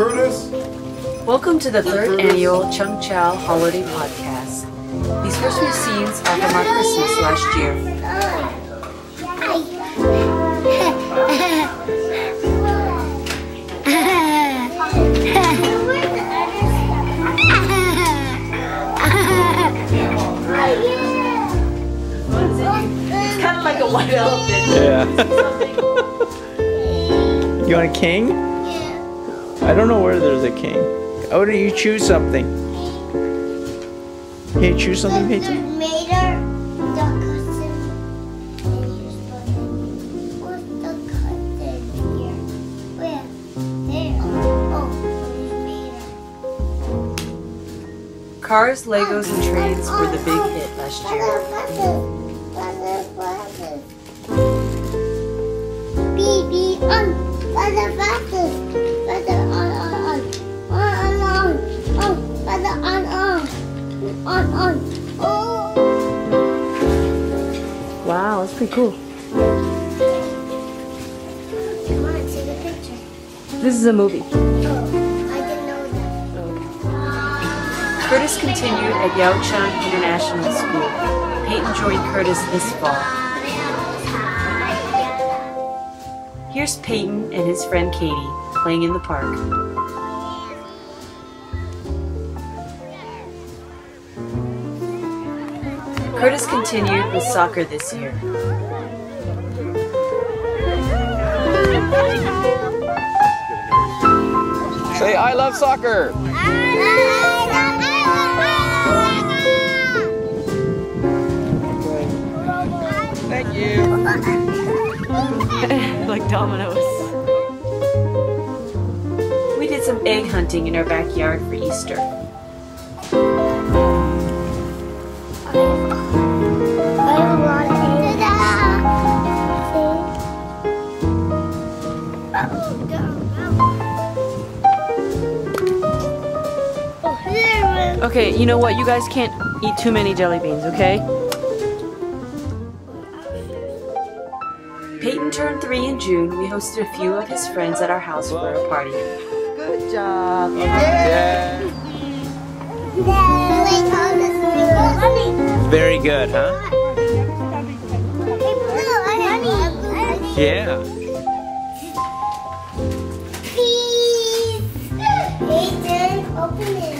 Curtis. Welcome to the third annual Chung Chao Holiday Podcast. These first few scenes are from our Christmas last year. It's kind of like a white elephant. Yeah. You want a king? Yeah. I don't know where there's a king. Oh, do you choose something? Can you choose something, Peyton? Cars, Legos, and trains were the big hit last year. Wow, that's pretty cool. This is a movie. Curtis continued at Yaochang International School. Peyton joined Curtis this fall. Here's Peyton and his friend Katie playing in the park. Curtis continued with soccer this year. Say, I love soccer! Thank you! Like dominoes. We did some egg hunting in our backyard for Easter. Okay, you know what? You guys can't eat too many jelly beans, okay? Peyton turned 3 in June. We hosted a few of his friends at our house for a party. Good job. Yeah. Very good, huh? Yeah. Peyton, open it.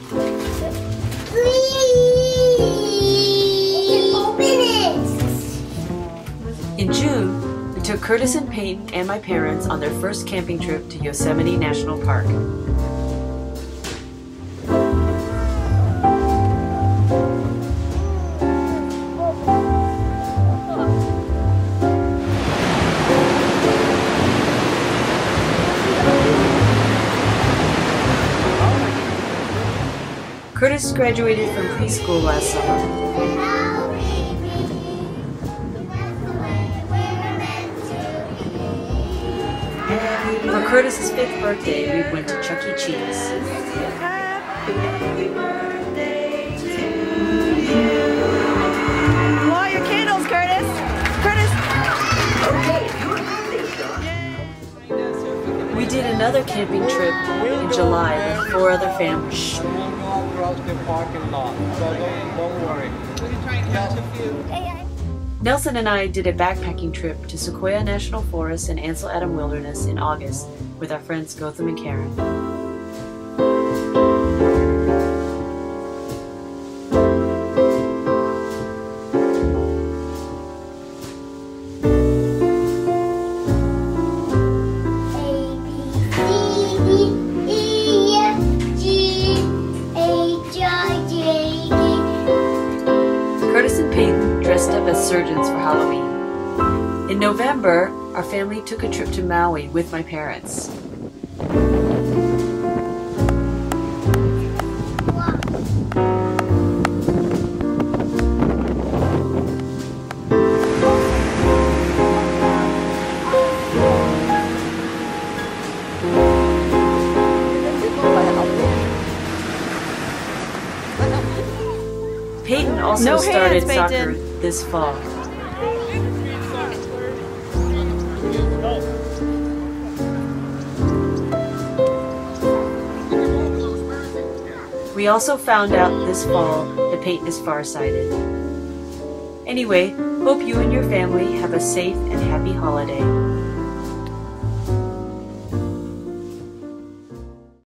In June, we took Curtis and Peyton and my parents on their first camping trip to Yosemite National Park. Curtis graduated from preschool last summer. For Curtis's 5th birthday, we went to Chuck E. Cheese. Blow out your candles, Curtis. Curtis. We did another camping trip in July with 4 other families. Nelson and I did a backpacking trip to Sequoia National Forest and Ansel Adams Wilderness in August with our friends Gotham and Karen. Curtis and Peyton dressed up as surgeons for Halloween. In November, our family took a trip to Maui with my parents. Peyton also started soccer this fall. We also found out this fall that Peyton is farsighted. Anyway, hope you and your family have a safe and happy holiday.